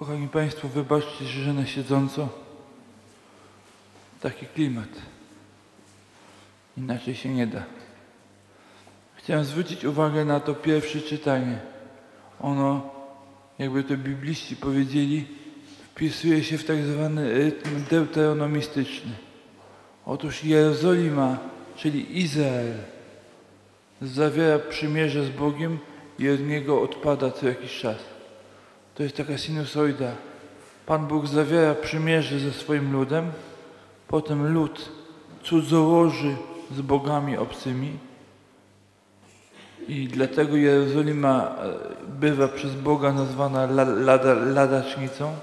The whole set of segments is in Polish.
Kochani Państwo, wybaczcie, że na siedząco taki klimat. Inaczej się nie da. Chciałem zwrócić uwagę na to pierwsze czytanie. Ono, jakby to bibliści powiedzieli, wpisuje się w tak zwany rytm deuteronomistyczny. Otóż Jerozolima, czyli Izrael, zawiera przymierze z Bogiem i od niego odpada co jakiś czas. To jest taka sinusoida. Pan Bóg zawiera przymierze ze swoim ludem, potem lud cudzołoży z bogami obcymi i dlatego Jerozolima bywa przez Boga nazwana ladacznicą.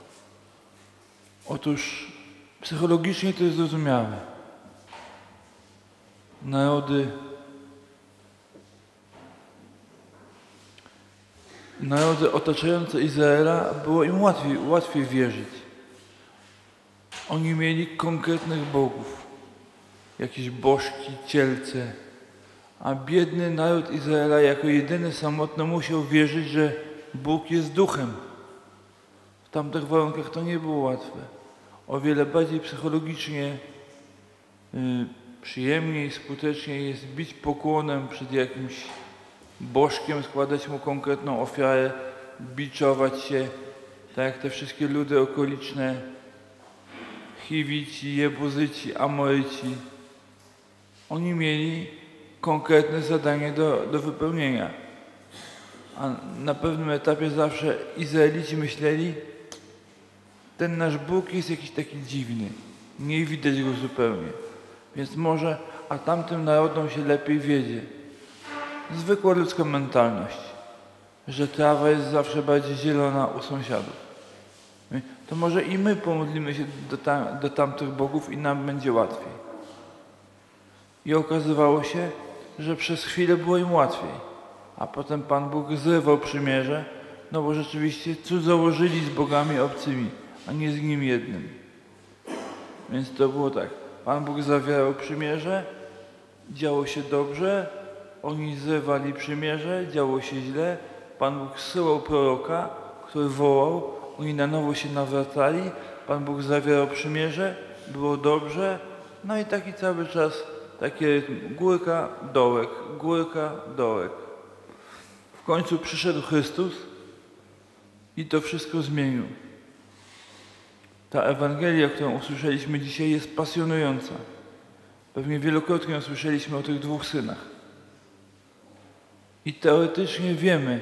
Otóż psychologicznie to jest zrozumiałe. Narody otaczające Izraela było im łatwiej wierzyć. Oni mieli konkretnych bogów, jakieś bożki, cielce, a biedny naród Izraela jako jedyny samotny musiał wierzyć, że Bóg jest duchem. W tamtych warunkach to nie było łatwe. O wiele bardziej psychologicznie przyjemniej, skuteczniej jest bić pokłonem przed jakimś bożkiem, składać mu konkretną ofiarę, biczować się, tak jak te wszystkie ludy okoliczne, Chiwici, Jebuzyci, Amoryci. Oni mieli konkretne zadanie do wypełnienia. A na pewnym etapie zawsze Izraelici myśleli, ten nasz Bóg jest jakiś taki dziwny, nie widać go zupełnie. Więc może, a tamtym narodom się lepiej wiedzie. Zwykła ludzka mentalność, że trawa jest zawsze bardziej zielona u sąsiadów. To może i my pomodlimy się do tamtych bogów i nam będzie łatwiej. I okazywało się, że przez chwilę było im łatwiej, a potem Pan Bóg zrywał przymierze, no bo rzeczywiście cudzołożyli z bogami obcymi, a nie z nim jednym. Więc to było tak, Pan Bóg zawierał przymierze, działo się dobrze, oni zrywali przymierze, działo się źle, Pan Bóg zsyłał proroka, który wołał, oni na nowo się nawracali, Pan Bóg zawierał przymierze, było dobrze, no i taki cały czas, taki rytm, górka, dołek, górka, dołek. W końcu przyszedł Chrystus i to wszystko zmienił. Ta Ewangelia, którą usłyszeliśmy dzisiaj, jest pasjonująca. Pewnie wielokrotnie usłyszeliśmy o tych dwóch synach. I teoretycznie wiemy,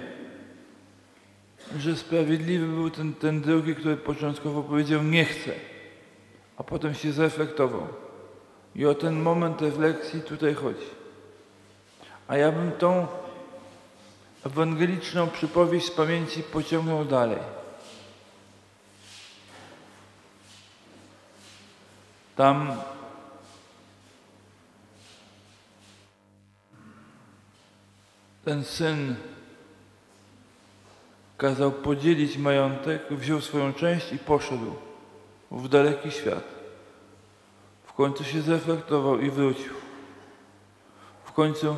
że sprawiedliwy był ten drugi, który początkowo powiedział nie chcę, a potem się zreflektował. I o ten moment refleksji tutaj chodzi. A ja bym tą ewangeliczną przypowieść z pamięci pociągnął dalej. Tam ten syn kazał podzielić majątek, wziął swoją część i poszedł w daleki świat. W końcu się zreflektował i wrócił. W końcu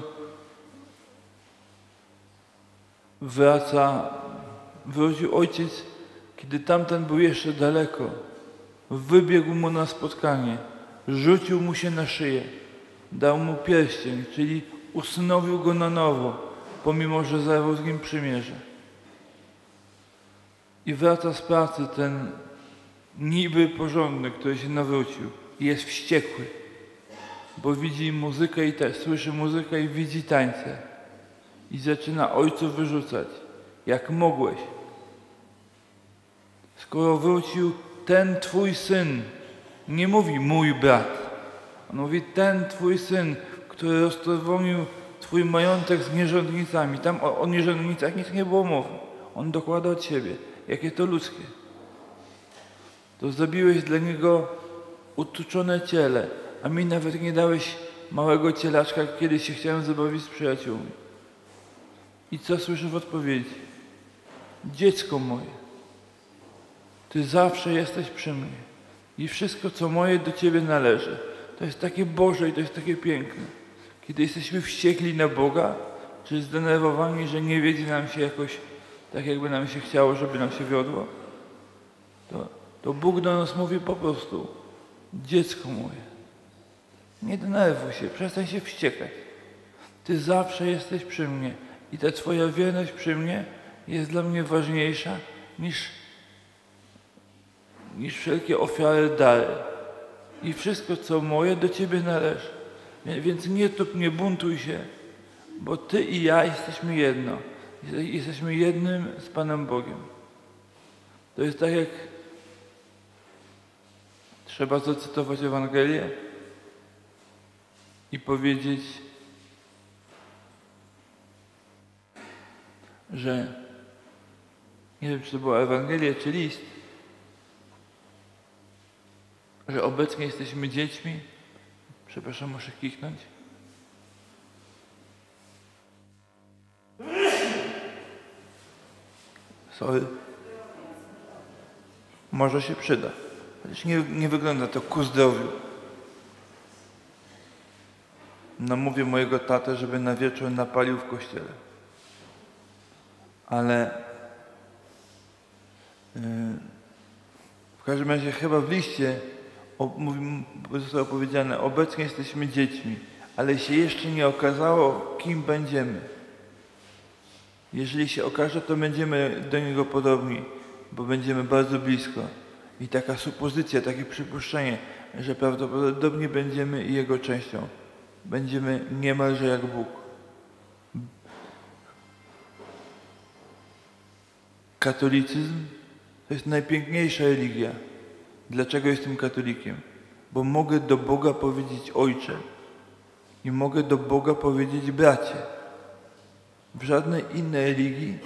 wrócił ojciec, kiedy tamten był jeszcze daleko. Wybiegł mu na spotkanie, rzucił mu się na szyję, dał mu pierścień, czyli usynowił go na nowo, pomimo że zerwał z nim przymierze. I wraca z pracy ten niby porządny, który się nawrócił i jest wściekły, bo widzi muzykę słyszy muzykę i widzi tańce. I zaczyna ojcu wyrzucać. Jak mogłeś? Skoro wrócił ten twój syn, nie mówi mój brat, on mówi ten twój syn, który roztrwonił twój majątek z nierządnicami. Tam o nierządnicach nic nie było mowy. On dokłada od siebie. Jakie to ludzkie. To zabiłeś dla niego utuczone ciele, a mi nawet nie dałeś małego cielaczka, kiedy się chciałem zabawić z przyjaciółmi. I co słyszę w odpowiedzi? Dziecko moje, ty zawsze jesteś przy mnie i wszystko, co moje, do ciebie należy. To jest takie Boże i to jest takie piękne. Kiedy jesteśmy wściekli na Boga, czy zdenerwowani, że nie wiedzie nam się jakoś tak, jakby nam się chciało, żeby nam się wiodło, to Bóg do nas mówi po prostu: dziecko moje, nie denerwuj się, przestań się wściekać. Ty zawsze jesteś przy mnie i ta twoja wierność przy mnie jest dla mnie ważniejsza niż wszelkie ofiary, dary. I wszystko, co moje, do Ciebie należy. Więc nie tup, nie buntuj się, bo Ty i ja jesteśmy jedno. Jesteśmy jednym z Panem Bogiem. To jest tak, jak trzeba zacytować Ewangelię i powiedzieć, że nie wiem, czy to była Ewangelia, czy list, że obecnie jesteśmy dziećmi. Przepraszam, muszę kichnąć. Sorry. Może się przyda. Chociaż nie wygląda to ku zdrowiu. Namówię mojego tatę, żeby na wieczór napalił w kościele. Ale w każdym razie chyba w liście zostało powiedziane: obecnie jesteśmy dziećmi, ale się jeszcze nie okazało, kim będziemy. Jeżeli się okaże, to będziemy do Niego podobni, bo będziemy bardzo blisko. I taka supozycja, takie przypuszczenie, że prawdopodobnie będziemy Jego częścią. Będziemy niemalże jak Bóg. Katolicyzm to jest najpiękniejsza religia. Dlaczego jestem katolikiem? Bo mogę do Boga powiedzieć Ojcze i mogę do Boga powiedzieć bracie. W żadnej innej religii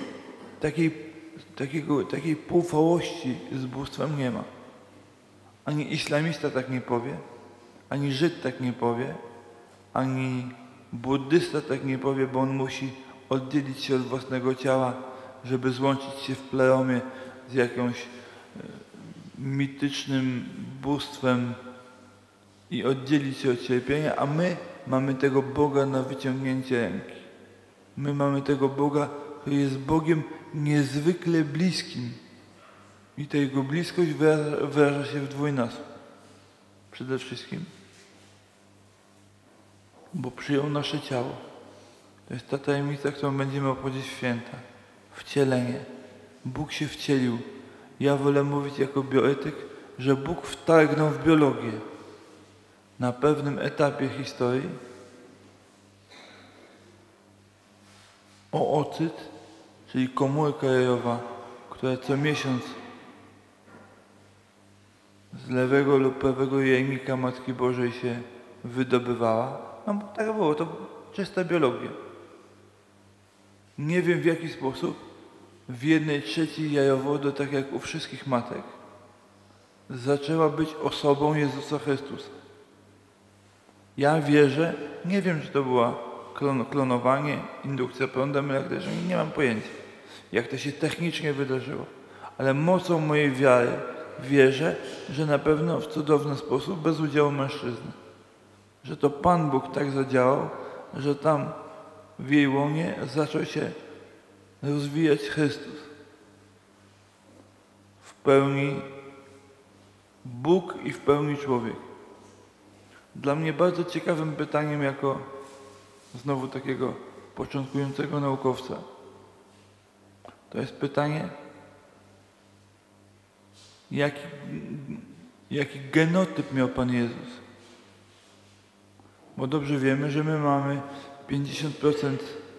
takiej półfałości z bóstwem nie ma. Ani islamista tak nie powie, ani Żyd tak nie powie, ani buddysta tak nie powie, bo on musi oddzielić się od własnego ciała, żeby złączyć się w pleromie z jakimś mitycznym bóstwem i oddzielić się od cierpienia, a my mamy tego Boga na wyciągnięcie ręki. My mamy tego Boga, który jest Bogiem niezwykle bliskim. I ta Jego bliskość wyraża się w dwójnasób. Przede wszystkim, bo przyjął nasze ciało. To jest ta tajemnica, którą będziemy obchodzić w święta. Wcielenie. Bóg się wcielił. Ja wolę mówić jako bioetyk, że Bóg wtargnął w biologię. Na pewnym etapie historii oocyt, czyli komórka jajowa, która co miesiąc z lewego lub prawego jajnika Matki Bożej się wydobywała. No bo tak było, to czysta biologia. Nie wiem w jaki sposób w 1/3 jajowodu, tak jak u wszystkich matek, zaczęła być osobą Jezusa Chrystusa. Ja wierzę, nie wiem, czy to była klonowanie, indukcja prądem elektrycznym, nie mam pojęcia, jak to się technicznie wydarzyło. Ale mocą mojej wiary wierzę, że na pewno w cudowny sposób, bez udziału mężczyzny. Że to Pan Bóg tak zadziałał, że tam w jej łonie zaczął się rozwijać Chrystus. W pełni Bóg i w pełni człowiek. Dla mnie bardzo ciekawym pytaniem, jako znowu takiego początkującego naukowca, to jest pytanie, jaki genotyp miał Pan Jezus? Bo dobrze wiemy, że my mamy 50%,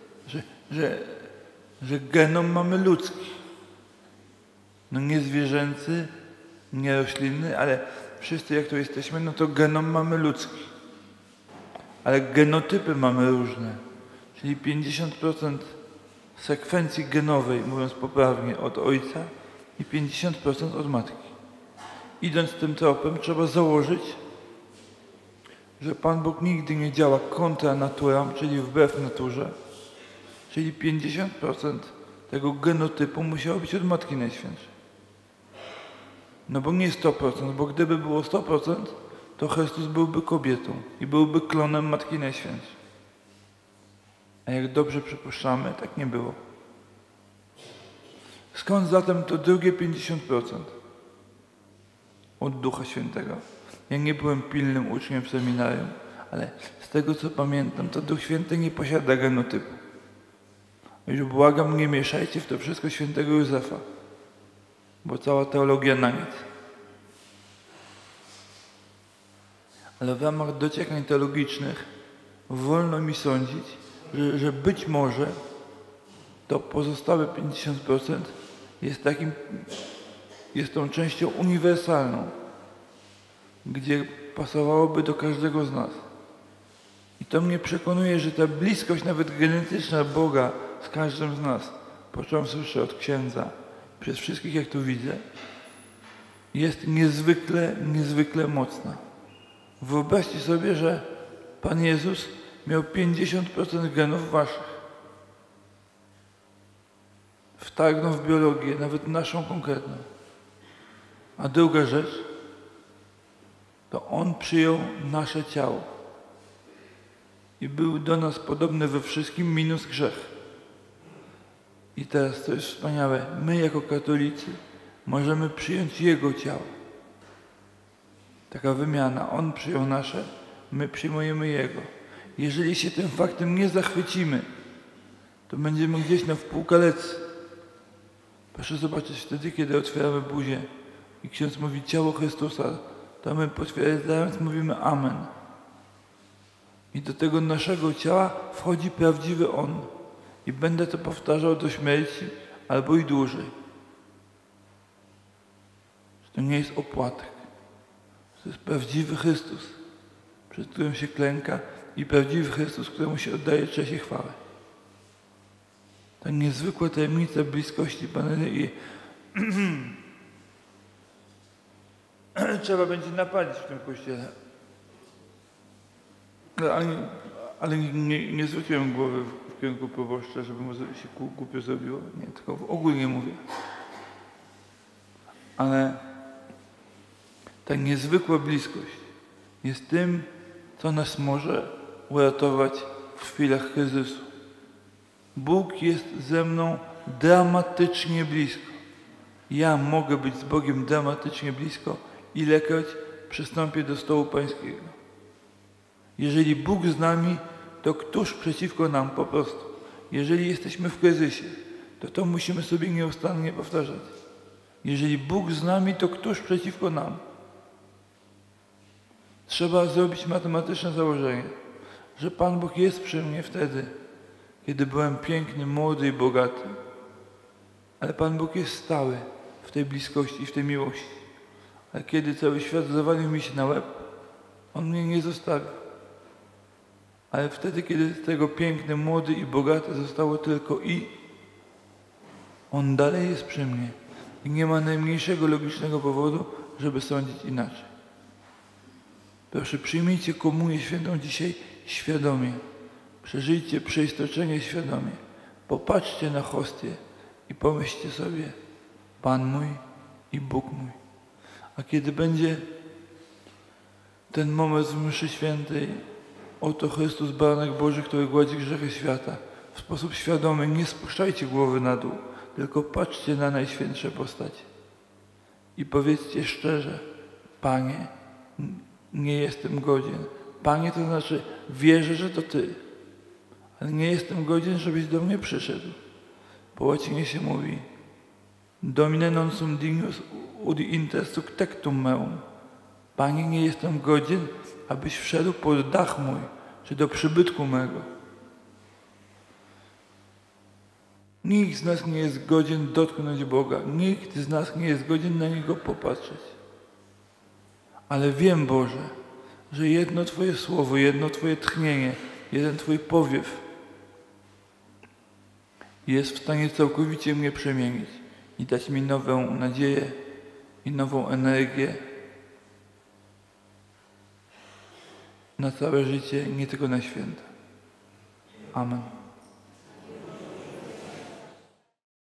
że genom mamy ludzki. No nie zwierzęcy, nie roślinny, ale wszyscy jak to jesteśmy, no to genom mamy ludzki. Ale genotypy mamy różne. Czyli 50% sekwencji genowej, mówiąc poprawnie, od ojca i 50% od matki. Idąc tym tropem, trzeba założyć, że Pan Bóg nigdy nie działa kontra naturam, czyli wbrew naturze. Czyli 50% tego genotypu musiało być od Matki Najświętszej. No bo nie 100%, bo gdyby było 100%, to Chrystus byłby kobietą i byłby klonem Matki Najświętszej. A jak dobrze przypuszczamy, tak nie było. Skąd zatem to drugie 50%? od Ducha Świętego. Ja nie byłem pilnym uczniem w seminarium, ale z tego co pamiętam, to Duch Święty nie posiada genotypu. Już błagam, nie mieszajcie w to wszystko świętego Józefa, bo cała teologia na nic. Ale w ramach dociekań teologicznych wolno mi sądzić, że być może to pozostałe 50% jest tą częścią uniwersalną, gdzie pasowałoby do każdego z nas. I to mnie przekonuje, że ta bliskość nawet genetyczna Boga z każdym z nas, począwszy od księdza, przez wszystkich, jak tu widzę, jest niezwykle, niezwykle mocna. Wyobraźcie sobie, że Pan Jezus miał 50% genów waszych. Wtargnął w biologię, nawet naszą konkretną. A druga rzecz, to On przyjął nasze ciało. I był do nas podobny we wszystkim, minus grzech. I teraz to jest wspaniałe. My jako katolicy możemy przyjąć Jego ciało. Taka wymiana. On przyjął nasze, my przyjmujemy Jego. Jeżeli się tym faktem nie zachwycimy, to będziemy gdzieś na wpółkalecy. Proszę zobaczyć, wtedy, kiedy otwieramy buzię i ksiądz mówi ciało Chrystusa, to my potwierdzając mówimy Amen. I do tego naszego ciała wchodzi prawdziwy On. I będę to powtarzał do śmierci, albo i dłużej. To nie jest opłatek. To jest prawdziwy Chrystus, przed którym się klęka, i prawdziwy Chrystus, któremu się oddaje cześć i chwałę. Ta niezwykła tajemnica bliskości Pana i trzeba będzie napalić w tym kościele. Ale nie zwróciłem głowy w kierunku proboszcza, żeby mu się głupio zrobiło. Nie, tylko ogólnie mówię. Ale ta niezwykła bliskość jest tym, co nas może uratować w chwilach kryzysu. Bóg jest ze mną dramatycznie blisko. Ja mogę być z Bogiem dramatycznie blisko, ilekroć przystąpię do stołu Pańskiego. Jeżeli Bóg z nami, to któż przeciwko nam po prostu? Jeżeli jesteśmy w kryzysie, to musimy sobie nieustannie powtarzać. Jeżeli Bóg z nami, to któż przeciwko nam? Trzeba zrobić matematyczne założenie, że Pan Bóg jest przy mnie wtedy, kiedy byłem piękny, młody i bogaty. Ale Pan Bóg jest stały w tej bliskości i w tej miłości. Ale kiedy cały świat zawalił mi się na łeb, On mnie nie zostawił. Ale wtedy, kiedy z tego piękny, młody i bogaty zostało tylko On dalej jest przy mnie. I nie ma najmniejszego logicznego powodu, żeby sądzić inaczej. Proszę, przyjmijcie komunię świętą dzisiaj świadomie. Przeżyjcie przeistoczenie świadomie. Popatrzcie na hostię i pomyślcie sobie, Pan mój i Bóg mój. A kiedy będzie ten moment w mszy świętej, oto Chrystus, Baranek Boży, który gładzi grzechy świata, w sposób świadomy nie spuszczajcie głowy na dół, tylko patrzcie na najświętsze postacie. I powiedzcie szczerze, Panie, nie jestem godzien. Panie, to znaczy wierzę, że to Ty, ale nie jestem godzien, żebyś do mnie przyszedł. Po łacinie się mówi Domine non sum dignus ud inter succectum meum. Panie, nie jestem godzien, abyś wszedł pod dach mój, czy do przybytku mego. Nikt z nas nie jest godzien dotknąć Boga. Nikt z nas nie jest godzien na Niego popatrzeć. Ale wiem, Boże, że jedno Twoje słowo, jedno Twoje tchnienie, jeden Twój powiew jest w stanie całkowicie mnie przemienić i dać mi nową nadzieję i nową energię na całe życie, nie tylko na święta. Amen.